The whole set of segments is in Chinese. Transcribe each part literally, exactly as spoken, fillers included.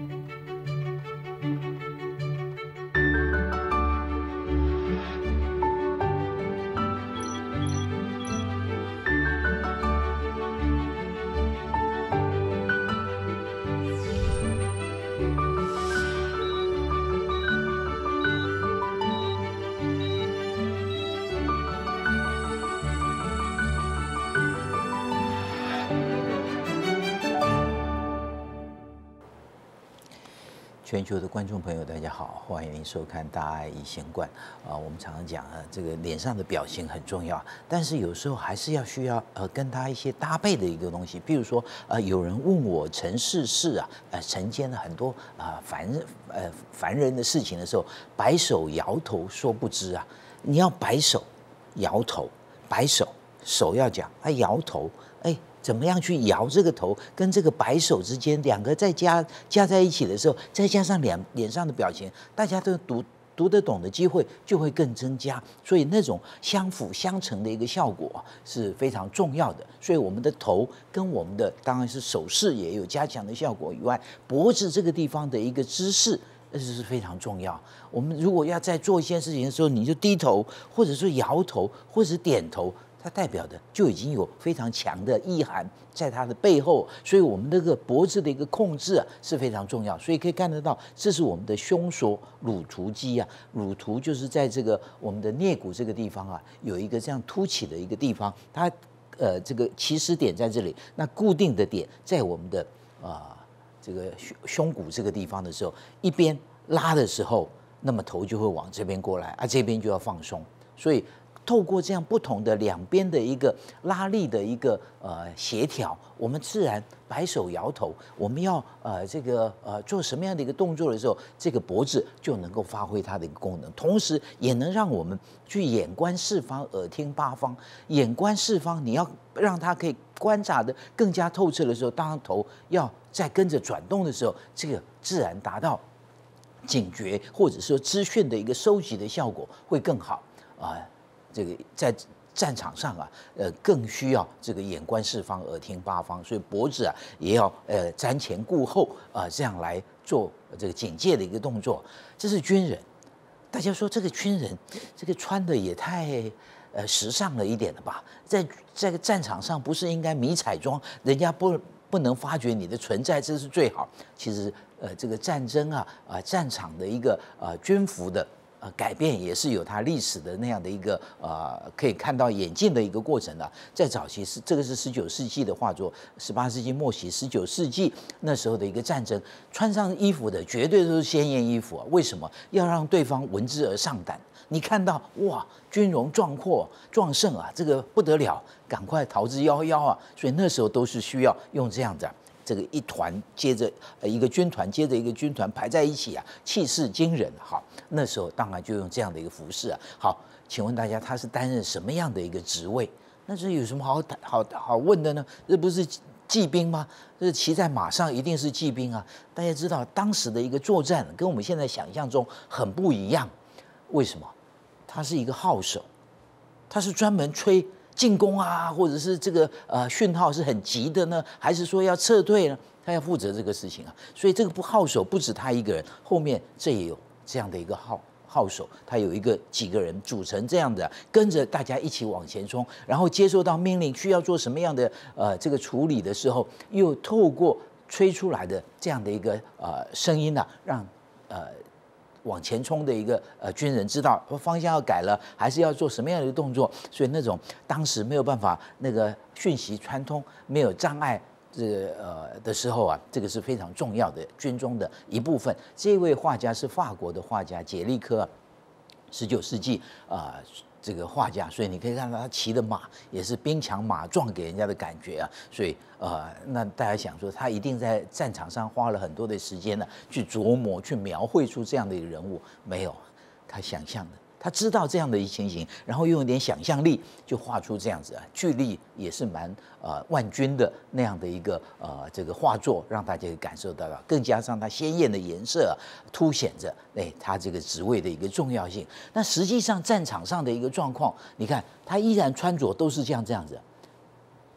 全球的观众朋友，大家好，欢迎收看《大爱一贤观》啊。我们常常讲啊，这个脸上的表情很重要，但是有时候还是要需要呃跟他一些搭配的一个东西。比如说呃，有人问我尘世事啊，呃，晨间的很多啊、呃、烦呃烦人的事情的时候，摆手摇头说不知啊。你要摆手摇头，摆手手要讲，啊摇头，哎。怎么样去摇这个头，跟这个摆手之间两个再加加在一起的时候，再加上脸脸上的表情，大家都读读得懂的机会就会更增加。所以那种相辅相成的一个效果是非常重要的。所以我们的头跟我们的当然是手势也有加强的效果以外，脖子这个地方的一个姿势。这是非常重要。我们如果要在做一件事情的时候，你就低头，或者说摇头，或者是点头。它代表的就已经有非常强的意涵在它的背后，所以我们这个脖子的一个控制啊是非常重要。所以可以看得到，这是我们的胸锁乳突肌啊，乳突就是在这个我们的颞骨这个地方啊，有一个这样凸起的一个地方，它呃这个起始点在这里，那固定的点在我们的啊、呃、这个胸胸骨这个地方的时候，一边拉的时候，那么头就会往这边过来啊，这边就要放松，所以。透过这样不同的两边的一个拉力的一个呃协调，我们自然摆手摇头。我们要呃这个呃做什么样的一个动作的时候，这个脖子就能够发挥它的一个功能，同时也能让我们去眼观四方，耳听八方。眼观四方，你要让它可以观察的更加透彻的时候，当头要再跟着转动的时候，这个自然达到警觉或者说资讯的一个收集的效果会更好啊。呃这个在战场上啊，呃，更需要这个眼观四方，耳听八方，所以脖子啊也要呃瞻前顾后啊、呃，这样来做这个警戒的一个动作。这是军人，大家说这个军人这个穿的也太呃时尚了一点了吧？在在个战场上不是应该迷彩装，人家不不能发觉你的存在，这是最好。其实呃，这个战争啊啊、呃、战场的一个呃军服的。呃，改变也是有它历史的那样的一个呃，可以看到演进的一个过程的。在早期是这个是十九世纪的画作，十八世纪末期、十九世纪那时候的一个战争，穿上衣服的绝对都是鲜艳衣服啊。为什么要让对方闻之而上胆？你看到哇，军容壮阔壮盛啊，这个不得了，赶快逃之夭夭啊！所以那时候都是需要用这样子、啊。这个一团接着呃一个军团接着一个军团排在一起啊，气势惊人。好，那时候当然就用这样的一个服饰啊。好，请问大家他是担任什么样的一个职位？那这有什么好好好问的呢？这不是骑兵吗？这骑在马上一定是骑兵啊！大家知道当时的一个作战跟我们现在想象中很不一样，为什么？他是一个号手，他是专门吹。进攻啊，或者是这个呃讯号是很急的呢，还是说要撤退呢？他要负责这个事情啊，所以这个不号手不止他一个人，后面这也有这样的一个号号手，他有一个几个人组成这样的，跟着大家一起往前冲，然后接收到命令需要做什么样的呃这个处理的时候，又透过吹出来的这样的一个呃声音啊，让呃。往前冲的一个呃军人知道方向要改了，还是要做什么样的一个动作，所以那种当时没有办法那个讯息传通没有障碍这个呃的时候啊，这个是非常重要的军中的一部分。这位画家是法国的画家杰利科，十九世纪啊。呃这个画家，所以你可以看到他骑的马也是兵强马壮给人家的感觉啊，所以呃，那大家想说他一定在战场上花了很多的时间呢，去琢磨、去描绘出这样的一个人物，没有，他想象的。他知道这样的一情形，然后用一点想象力就画出这样子啊，距离也是蛮呃万钧的那样的一个呃这个画作，让大家感受到了，更加上它鲜艳的颜色、啊、凸显着哎他这个职位的一个重要性。那实际上战场上的一个状况，你看他依然穿着都是这样这样子，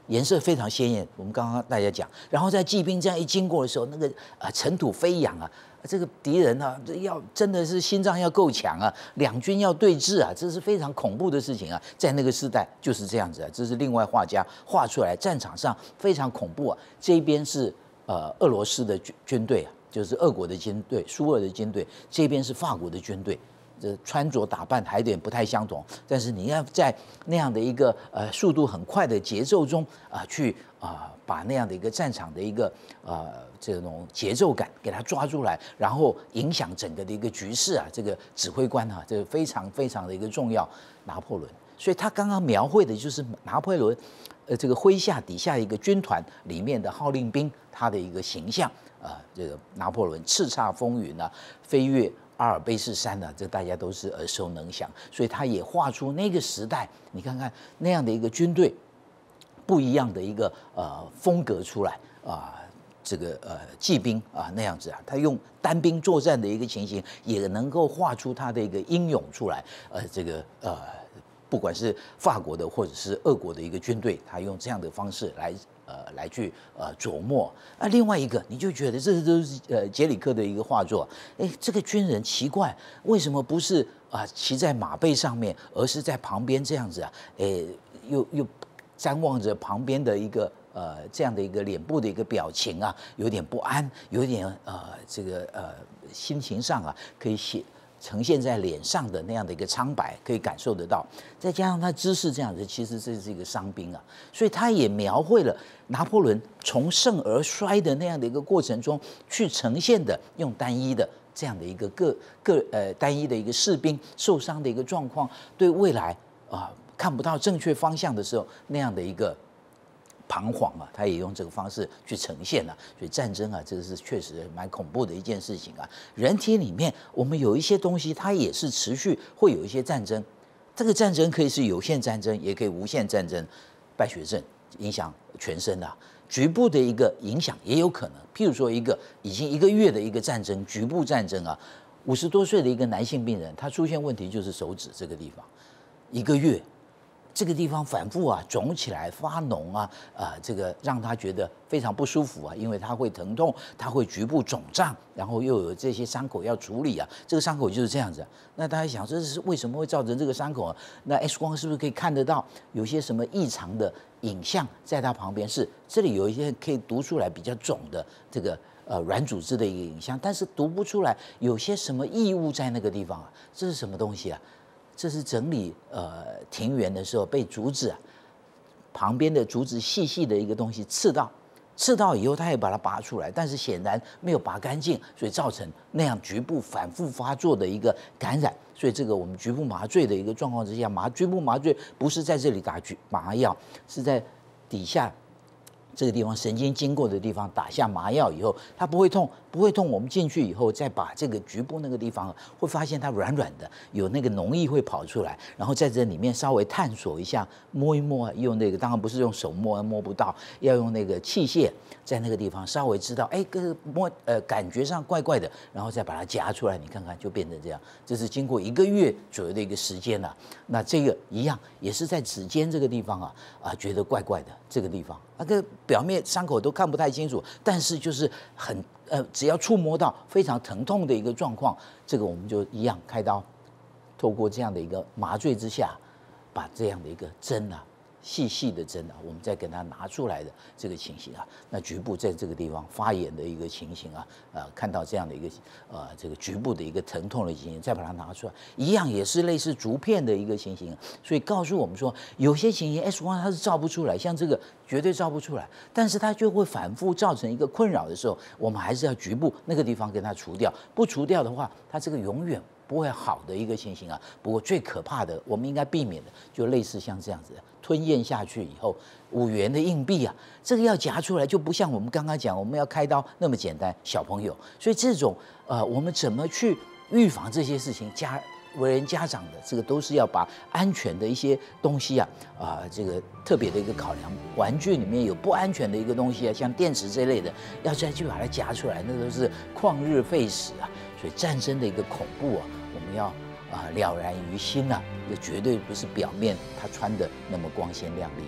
颜色非常鲜艳。我们刚刚大家讲，然后在骑兵这样一经过的时候，那个啊尘土飞扬啊，这个敌人啊，要真的是心脏要够强啊，两军要对峙啊，这是非常恐怖的事情啊。在那个时代就是这样子啊，这是另外画家画出来，战场上非常恐怖啊。这边是呃俄罗斯的军军队啊，就是俄国的军队，苏俄的军队，这边是法国的军队。这穿着打扮还有点不太相同，但是你要在那样的一个呃速度很快的节奏中啊、呃，去啊、呃、把那样的一个战场的一个呃这种节奏感给它抓出来，然后影响整个的一个局势啊，这个指挥官啊，这个非常非常的一个重要。拿破仑，所以他刚刚描绘的就是拿破仑，呃，这个麾下底下一个军团里面的号令兵他的一个形象啊、呃，这个拿破仑叱咤风云啊，飞越阿尔卑斯山呢、啊，这大家都是耳熟能详，所以他也画出那个时代，你看看那样的一个军队，不一样的一个呃风格出来啊、呃，这个呃骑兵啊那样子啊，他用单兵作战的一个情形，也能够画出他的一个英勇出来，呃，这个呃。不管是法国的或者是俄国的一个军队，他用这样的方式来呃来去呃琢磨。那另外一个，你就觉得这都是呃杰里克的一个画作。哎，这个军人奇怪，为什么不是啊、呃、骑在马背上面，而是在旁边这样子啊？哎，又又瞻望着旁边的一个呃这样的一个脸部的一个表情啊，有点不安，有点呃这个呃心情上啊可以写。呈现在脸上的那样的一个苍白，可以感受得到。再加上他姿势这样子，其实这是一个伤兵啊，所以他也描绘了拿破仑从盛而衰的那样的一个过程中去呈现的，用单一的这样的一个个个呃单一的一个士兵受伤的一个状况，对未来啊、呃、看不到正确方向的时候那样的一个。彷徨啊，他也用这个方式去呈现了、啊，所以战争啊，这个是确实蛮恐怖的一件事情啊。人体里面我们有一些东西，它也是持续会有一些战争，这个战争可以是有限战争，也可以无限战争。败血症影响全身的、啊，局部的一个影响也有可能。譬如说一个已经一个月的一个战争，局部战争啊，五十多岁的一个男性病人，他出现问题就是手指这个地方，一个月。这个地方反复啊肿起来发脓啊，呃，这个让他觉得非常不舒服啊，因为他会疼痛，他会局部肿胀，然后又有这些伤口要处理啊，这个伤口就是这样子。那大家想，这是为什么会造成这个伤口啊？那 X 光是不是可以看得到有些什么异常的影像在他旁边？是这里有一些可以读出来比较肿的这个呃软组织的一个影像，但是读不出来有些什么异物在那个地方啊？这是什么东西啊？这是整理呃庭园的时候被竹子啊旁边的竹子细细的一个东西刺到，刺到以后他也把它拔出来，但是显然没有拔干净，所以造成那样局部反复发作的一个感染。所以这个我们局部麻醉的一个状况之下，麻局部麻醉不是在这里打局麻药，是在底下。这个地方神经经过的地方打下麻药以后，它不会痛，不会痛。我们进去以后，再把这个局部那个地方，会发现它软软的，有那个脓液会跑出来，然后在这里面稍微探索一下，摸一摸，用那个当然不是用手摸，摸不到，要用那个器械在那个地方稍微知道，哎，个摸呃感觉上怪怪的，然后再把它夹出来，你看看就变成这样。这是经过一个月左右的一个时间了、啊。那这个一样也是在指尖这个地方啊啊觉得怪怪的这个地方，那个。表面伤口都看不太清楚，但是就是很呃，只要触摸到非常疼痛的一个状况，这个我们就一样开刀，透过这样的一个麻醉之下，把这样的一个针啊，细细的针啊，我们再给它拿出来的这个情形啊，那局部在这个地方发炎的一个情形啊，呃，看到这样的一个呃这个局部的一个疼痛的情形，再把它拿出来，一样也是类似竹片的一个情形，所以告诉我们说，有些情形 X 光它是照不出来，像这个。绝对照不出来，但是它就会反复造成一个困扰的时候，我们还是要局部那个地方给它除掉，不除掉的话，它这个永远不会好的一个情形啊。不过最可怕的，我们应该避免的，就类似像这样子，吞咽下去以后，五元的硬币啊，这个要夹出来，就不像我们刚刚讲我们要开刀那么简单，小朋友，所以这种呃，我们怎么去预防这些事情？家为人家长的，这个都是要把安全的一些东西啊，啊、呃，这个特别的一个考量。玩具里面有不安全的一个东西啊，像电池这类的，要再去把它夹出来，那都是旷日费时啊。所以战争的一个恐怖啊，我们要啊、呃、了然于心呐、啊，这绝对不是表面他穿的那么光鲜亮丽啊。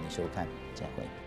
您收看，再会。